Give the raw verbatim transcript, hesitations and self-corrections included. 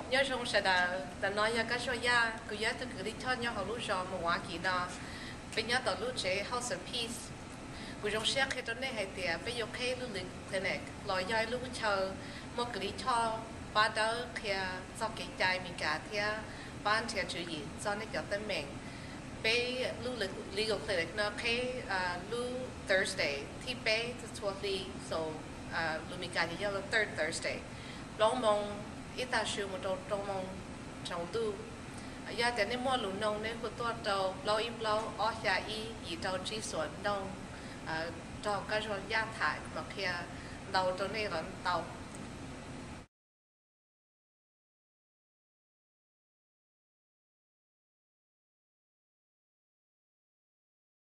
nhớ trong sẽ đã đã nói ya cái số ya cứ nhớ từ cứ đi cho nhau họ lúc rồi mà hoa kỳ đó bây giờ tao lúc chế house of peace cứ trong xe khi tôi này hay tiệt bây giờ khi lúc lịch thế này lòi dài lúc chờ một cứ đi cho ba đứa kia cho cái trái mình cả thì ban thì chú ý cho nên cái tên mình bây lúc lịch legal clinic nó khi lúc Thursday thì bây từ twelve đi so lúc mình cả thì là third Thursday long mong ít ta siêu một đầu trong mong trong tu giờ thì nên mua lúa nông nên của tôi đầu lâu im lâu ở nhà y y đầu chỉ xuân nông cho cái rồi gia thải mà kia đầuตัวนี้ก่อนเตา